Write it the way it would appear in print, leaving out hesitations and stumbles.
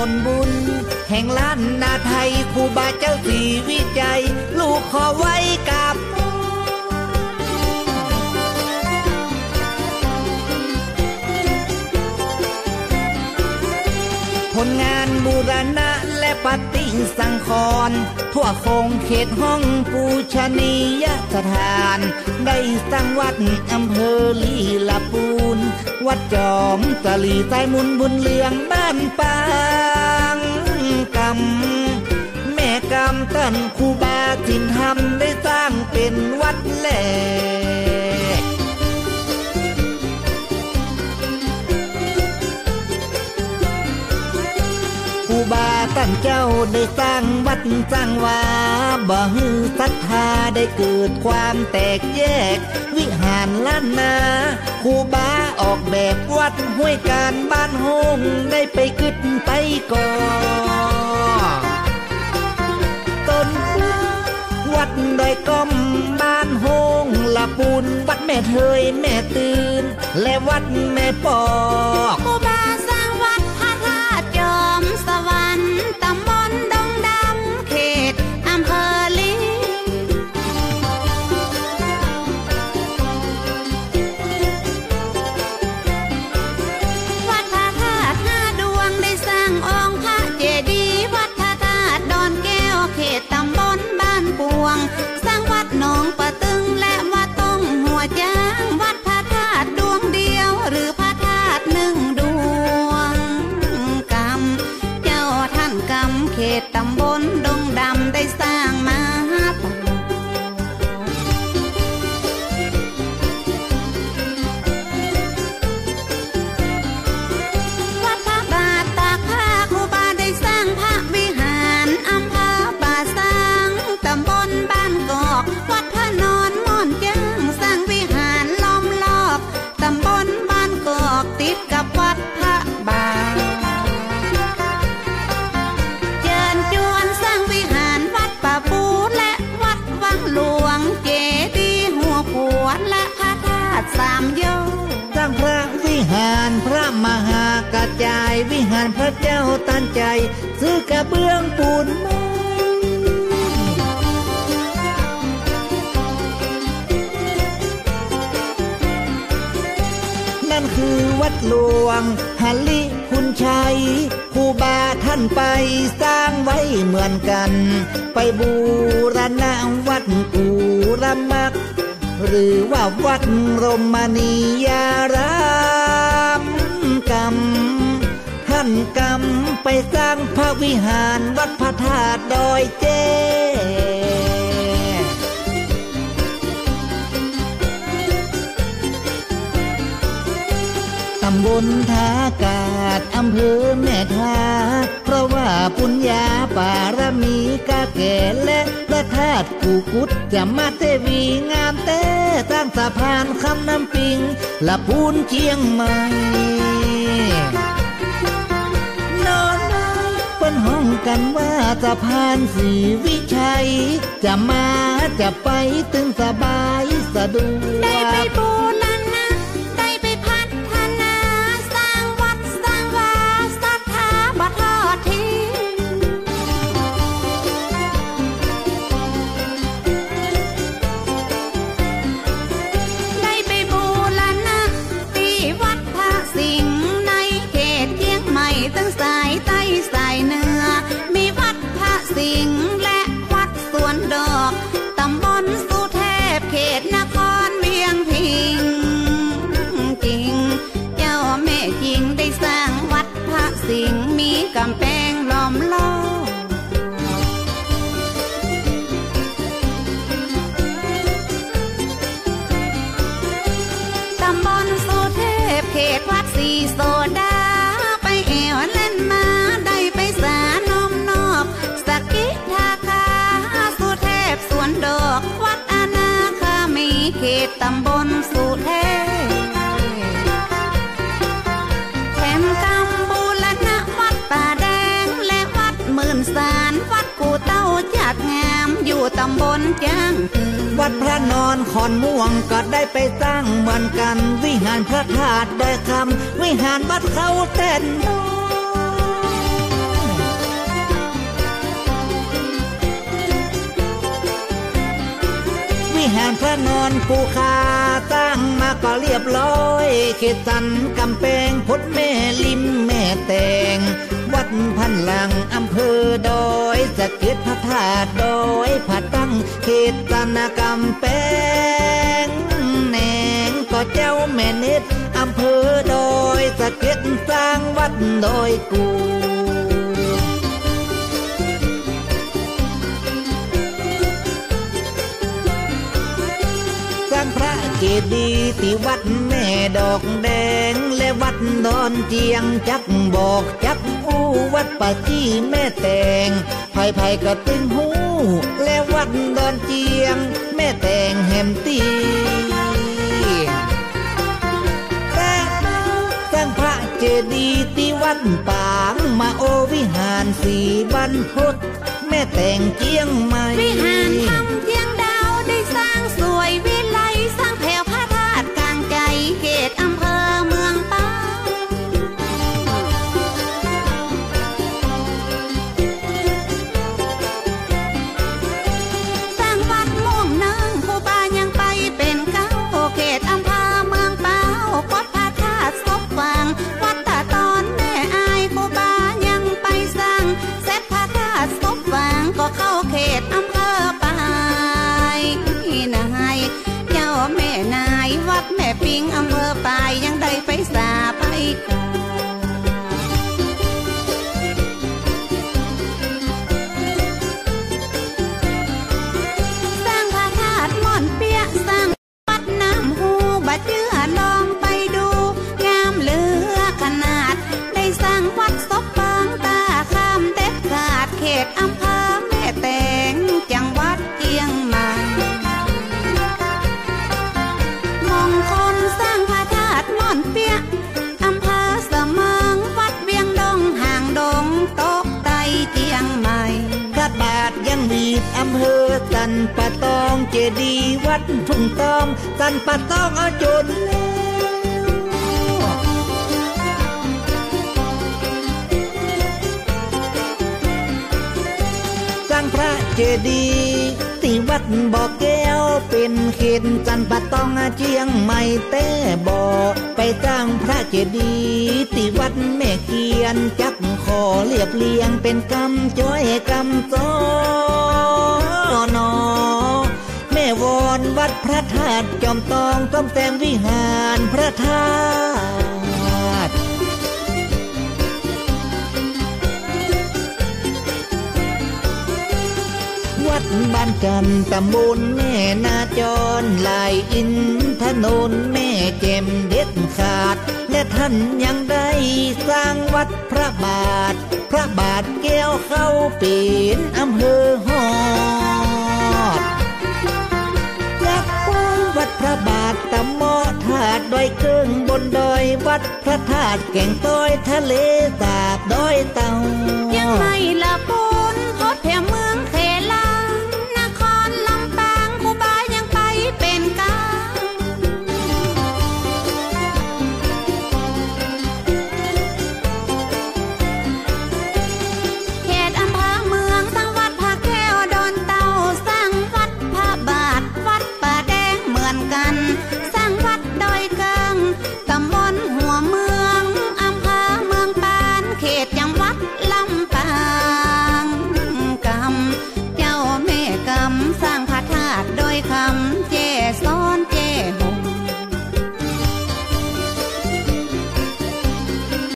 ลบุญแห่งล้านนาไทยครูบาเจ้าสีวิจัยลูกขอไว้กับผลงานบูรณะและปฏิสังขรณ์ทั่วโคงเขตห้องปูชนียสถานได้สร้างวัดอำเภอลีลาปูนวัดจอมตะลีใต้มุนบุญเลืองบ้านปางกำแม่กำต้นครูบาถิ่นธรรมได้สร้างเป็นวัดแหลกครูบาตั้งเจ้าได้สร้างวัดสร้างวาบ่ฮือศรัทธาได้เกิดความแตกแยกวิหารล้านนาครูบาออกแบบวัดห้วยการบ้านโฮงได้ไปกึดไปก่อต้นวัดดอยก้อมบ้านโฮงละปูนวัดแม่เทยแม่ตื่นและวัดแม่ปอกครูบาสร้างวัดพระธาตุจอมสวรรค์ตำบลดงดำเขตอำเภอลีวัดพระธาตุ5 ดวงได้สร้างองค์พระเจดีย์วัดพระธาตุดอนแก้วเขตตำบลบ้านปวงสร้างวัดหนองปะตึงและวัดต้งหัวจ้างวัดพระธาตุดวงเดียวหรือพระธาตุ1 ดวงกำเจ้าท่านกำเขตตำบลดงดำได้สร้างมาวัดพระบาทตากผ้าครูบาได้สร้างพระวิหารอำเภอป่าซางตำบลบ้านกอกวัดพระนอนม่อนจ้างสร้างวิหารล้อมรอบตำบลบ้านกอกติดกับวัดพระบาทเจิญจวนสร้างวิหารวัดป่าปูและวัดวังหลวงเจดีย์หัวขวดและพระธาตุ3 ยอดสร้างพระวิหารพระมหากระจายวิหารพระเจ้าตันใจซื้อกระเบื้องปูนไม้นั่นคือวัดหลวงหลิคุณชัยครูบาท่านไปสร้างไว้เหมือนกันไปบูรณะวัดกูรมักหรือว่าวัดรมณียารามกำท่านกำไปสร้างพระวิหารวัดพระธาตุดอยเจตำบลท่ากาศอำเภอแม่ทาเพราะว่าปุญญาบารมีกาแก่และพระธาตุกูกุดจะมาเทวีงามแต่สร้างสะพานคำน้ำปิงละพูนเชียงใหม่นอนเปิ้นห้องกันว่าสะพานศรีวิชัยจะมาจะไปตึงสบายสะดวกได้ไปบูรณะได้ไปพัฒนาสร้างวัดสร้างวาศรัทธาบ่ทอดทิ้งได้ไปบูรณะที่วัดพระสิงห์ในเขตเชียงใหม่ตั้งสายใต้สายเหนือมีวัดพระสิงห์และวัดสวนดอกตำบลสุเทพเขตนครเวียงพิงจริงเจ้าแม่จริงได้สร้างวัดพระสิงห์มีกำแพงล้อมรอบตำบลสุเทพเขตวัดสีโซดาไปแอวเล่นมาได้ไปสานมนอกสกิทาคาสุเทพสวนดอกวัดอนาคามีเขตตำบลสุเทพแถมกำบูรณะวัดป่าแดงและวัดหมื่นสารวัดกูเต้าจัดงามอยู่ตำบลจ้างวัดพระนอนขอนม่วงก็ได้ไปสร้างเหมือนกันวิหารพระธาตุดอยคำวิหารวัดเขาเต้นน้อยนอนปูคาตั้งมาก็เรียบร้อยเขตสันกำแพงพดแม่ลิมแม่แตงวัดพันหลังอำเภอดอยสะเก็ดพระธาตุดอยผาตั้งเขตสันกำแพงแหนงก็เจ้าแม่เน็ตอำเภอดอยสะเก็ดสร้างวัดดอยกูพระเจดีย์ที่วัดแม่ดอกแดงและวัดดอนเจียงจักบอกจักอู้วัดป่าจี้แม่แตงไผ่ก็ตึงหูและวัดดอนเจียงแม่แตงแฮมตีแต่สร้างพระเจดีย์ที่วัดปางมาโอวิหารสีบรรพตแม่แตงเจียงใหม่วิหารทำเจียงดาวได้สร้างสวยวิไลสร้างแผ่วพระธาตุกลางใจเขตอำเภอเมืองตากสร้างวัดม่วงนางครูบายังไปเป็นเก้าเขตอำเภอเมืองเป้าวัดพระธาตุศพฟางวัดตาตอนแม่อายครูบายังไปสร้างเสร็จพระธาตุศพฟางก็เข้าเขตอำเภอปายนายเจ้าแม่นายวัดแม่ปิงอำเภอปายยังได้ไปสาไปกาสร้างพระธาตุม่อนเปียสร้างวัดน้ำหูบัดเจือลองไปดูงามเหลือขนาดได้สร้างวัดศพฟางตาข้ามเด็ดขาดเขตอำเภอแม่แตงจังหวัดเชียงใหม่มงคลสร้างพระธาตุม่อนเปียอำเภอเสมิงวัดเวียงดงห่างดงตกไตเชียงใหม่พระบาทยังมีอำเภอสันป่าตองเจดีย์วัดทุ่งตอมสันป่าตองเอาจนสร้างพระเจดีย์ที่วัดบ่อแก้วเป็นเขตสันป่าตองเชียงใหม่แต่บ่อไปสร้างพระเจดีย์ที่วัดแม่เกียนจักขอเรียบเรียงเป็นกำจ้อยกำซ้อนอแม่วอนวัดพระธาตุจอมตองต้อมแต่งวิหารพระธาตุวัดบ้านจันตำบลแม่นาจรลายอินถนนแม่แจ่มเด็ดขาดและท่านยังได้สร้างวัดพระบาทแก้วเข้าเป็นอำเภอฮอดยักษ์ปูวัดพระบาทตะหมอธาตุดอยเกิงบนดอยวัดพระธาตุแก่งต้อยทะเลสาบดอยเต่ายังไม่ละปูนพดแผ่เมื